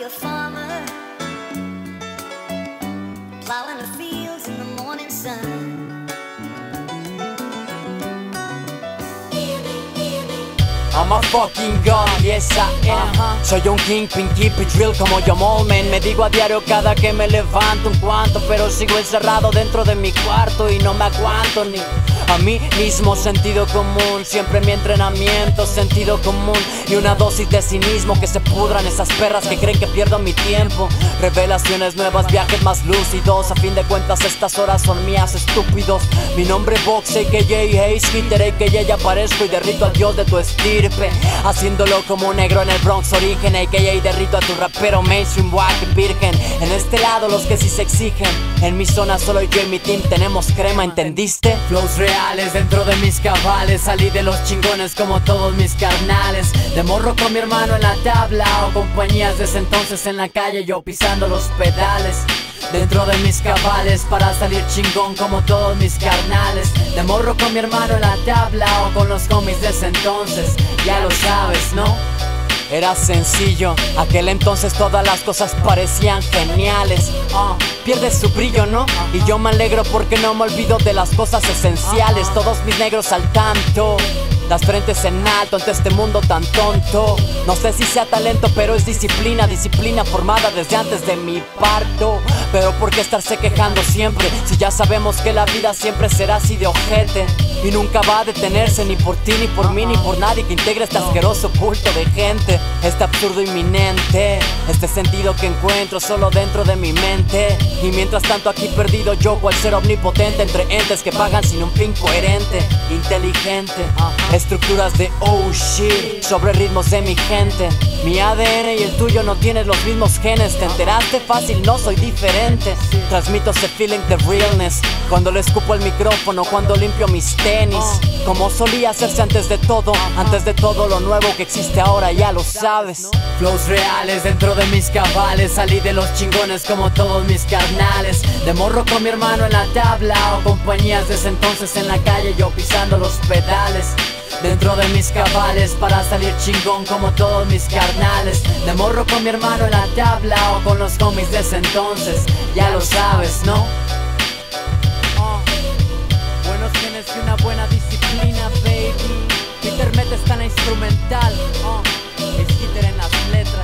a farmer, plowing the fields in the morning sun. I'm a fucking god, yes I am. Soy un kingpin, keep it real como yo Molman. Me digo a diario cada que me levanto un cuanto, pero sigo encerrado dentro de mi cuarto y no me aguanto ni a mí mismo. Sentido común, siempre en mi entrenamiento, sentido común y una dosis de cinismo. Que se pudran esas perras que creen que pierdo mi tiempo. Revelaciones nuevas, viajes más lúcidos. A fin de cuentas estas horas son mías, estúpidos. Mi nombre Box, a.k.a. Haze Hitter, a.k.a. aparezco y derrito al dios de tu estirpe. Haciéndolo como un negro en el Bronx origen, a.k.a. derrito a tu rapero mainstream, wack virgen. En este lado los que sí se exigen. En mi zona solo yo y mi team tenemos crema, ¿entendiste? Flows reales dentro de mis cabales. Salí de los chingones como todos mis carnales. De morro con mi hermano en la tabla, o compañías de ese entonces en la calle, yo pisando los pedales. Dentro de mis cabales para salir chingón como todos mis carnales. De morro con mi hermano en la tabla o con los homies de ese entonces. Ya lo sabes, ¿no? Era sencillo, aquel entonces todas las cosas parecían geniales. Pierde su brillo, ¿no? Y yo me alegro porque no me olvido de las cosas esenciales. Todos mis negros al tanto, las frentes en alto ante este mundo tan tonto. No sé si sea talento, pero es disciplina. Disciplina formada desde antes de mi parto. Pero ¿por qué estarse quejando siempre? Si ya sabemos que la vida siempre será así de ojete. Y nunca va a detenerse ni por ti, ni por mí, ni por nadie que integre este asqueroso culto de gente. Este absurdo inminente, este sentido que encuentro solo dentro de mi mente. Y mientras tanto aquí perdido yo, cual ser omnipotente entre entes que pagan sin un fin coherente, inteligente. Estructuras de oh shit sobre ritmos de mi gente. Mi ADN y el tuyo no tienen los mismos genes. ¿Te enteraste? Fácil, no soy diferente. Transmito ese feeling de realness cuando le escupo el micrófono, cuando limpio mis tenis. Como solía hacerse antes de todo lo nuevo que existe ahora, ya lo sabes. Flows reales dentro de mis cabales. Salí de los chingones como todos mis carnales. De morro con mi hermano en la tabla o compañías de ese entonces en la calle, yo pisando los pedales. Dentro de mis cabales para salir chingón como todos mis carnales. De morro con mi hermano en la tabla o con los homies de ese entonces. Ya lo sabes, ¿no? Buenos genes y una buena disciplina, baby. Peter mete esta en la instrumental. Es Hitter en las letras.